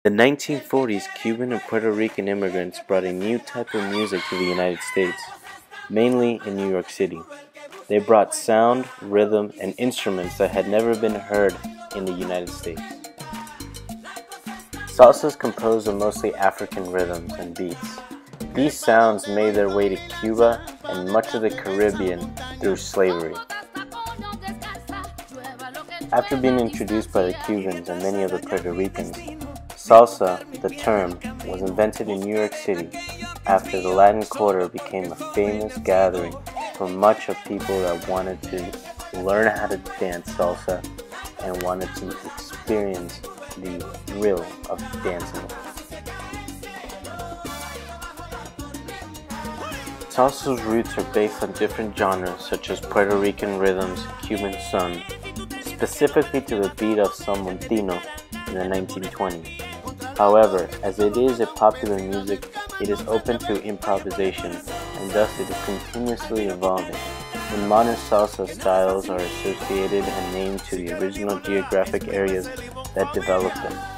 The 1940s, Cuban and Puerto Rican immigrants brought a new type of music to the United States, mainly in New York City. They brought sound, rhythm, and instruments that had never been heard in the United States. Salsa is composed of mostly African rhythms and beats. These sounds made their way to Cuba and much of the Caribbean through slavery. After being introduced by the Cubans and many of the Puerto Ricans, salsa, the term, was invented in New York City after the Latin Quarter became a famous gathering for much of people that wanted to learn how to dance salsa and wanted to experience the thrill of dancing. Salsa's roots are based on different genres such as Puerto Rican rhythms, Cuban son, specifically to the beat of San Montino in the 1920s. However, as it is a popular music, it is open to improvisation, and thus it is continuously evolving. In modern salsa, styles are associated and named to the original geographic areas that developed them.